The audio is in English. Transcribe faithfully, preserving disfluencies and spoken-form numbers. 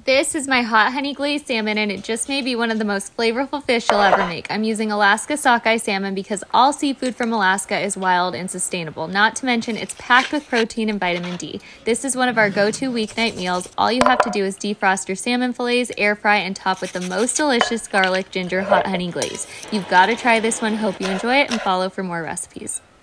This is my hot honey glazed salmon, and it just may be one of the most flavorful fish you'll ever make. I'm using Alaska Sockeye salmon because all seafood from Alaska is wild and sustainable. Not to mention, it's packed with protein and vitamin D. This is one of our go-to weeknight meals. All you have to do is defrost your salmon fillets, air fry, and top with the most delicious garlic ginger hot honey glaze. You've got to try this one. Hope you enjoy it and follow for more recipes.